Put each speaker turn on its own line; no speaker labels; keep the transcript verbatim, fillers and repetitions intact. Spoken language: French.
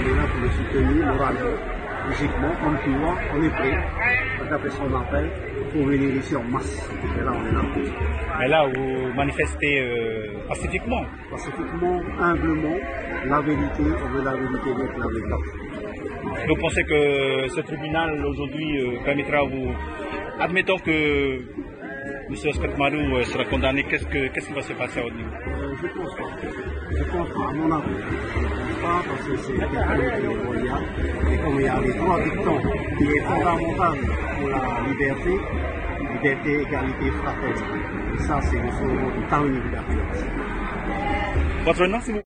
on est là pour le soutenir moralement, physiquement, comme tu vois, on est prêt. D'après son appel, pour venir ici en masse. Et là, on est là.
Mais là, vous manifestez euh, pacifiquement.
Pacifiquement, humblement, la vérité, on veut la vérité d'être la vérité.
Vous pensez que ce tribunal aujourd'hui euh, permettra à vous... Admettons que M. Oscar Marou sera condamné, qu'est-ce, que, qu'est-ce qui va se passer au niveau
euh, Je ne pense pas. Je ne pense pas, à mon avis. Je ne pense pas parce que c'est quelqu'un qui est royal. Et comme il y a les droits dictants qui est fondamental pour la liberté, liberté, égalité, fraternité. Et ça, c'est le slogan du temps universel.
Votre nom, s'il vous plaît.